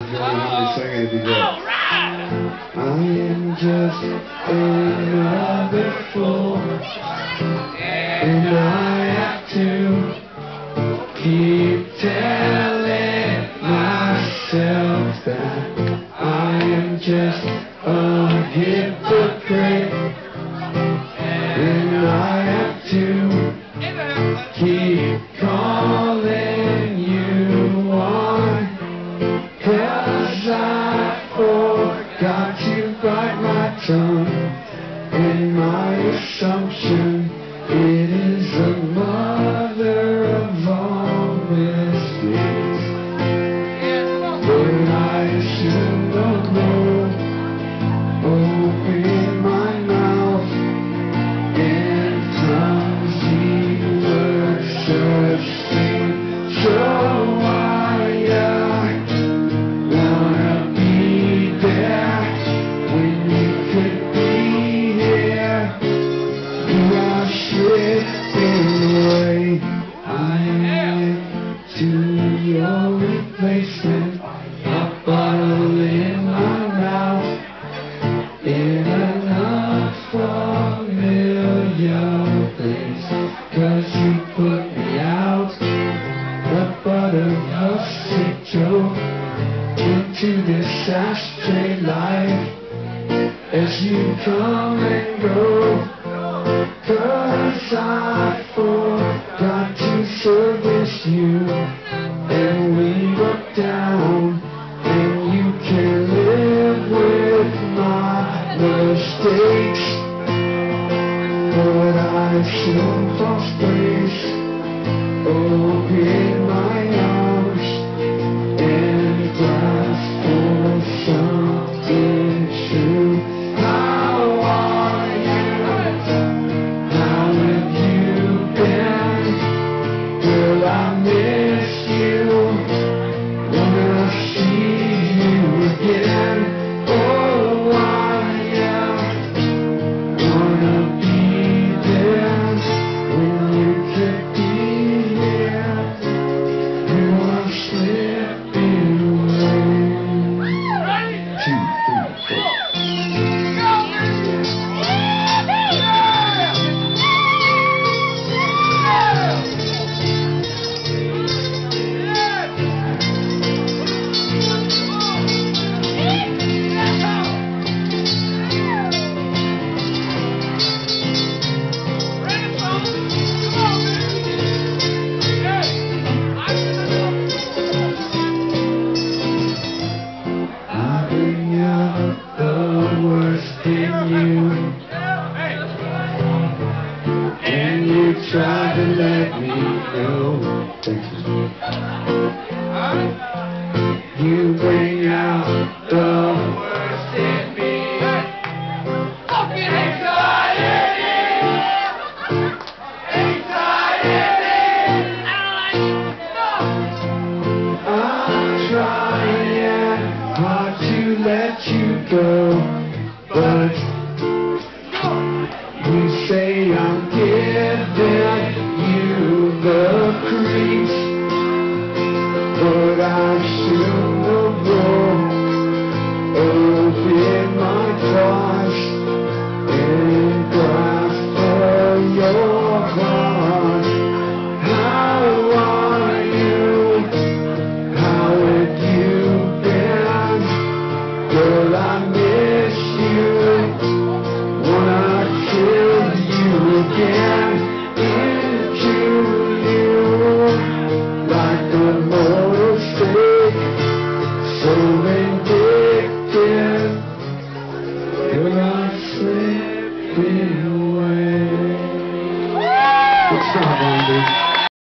I am just another fool, and I have to keep telling myself that I am just a hypocrite, and I have to keep calling you on, 'cause I forgot to bite my tongue, and my assumption, it is the mother of all mistakes. But I assume no more, open my mouth, and clumsy words just seem so wanna be there when you could be here. You are slipping away. I am to your replacement, a bottle in my mouth, in an unfamiliar place, 'cause you put me out, the butt of a sick joke, into this ashtray life, as you come and go, 'cause I forgot to service you, and we broke down, and you can live with my mistakes. But I soon lost grace, open my arms, and glass for something true. How are you? How have you been? Will I miss you? Wanna see you again? Oh, I wanna be there when you could be here. You are slipping away. 2, 3, 4. And you try to let me know. You bring out the worst in me. I'm trying hard to let you go, but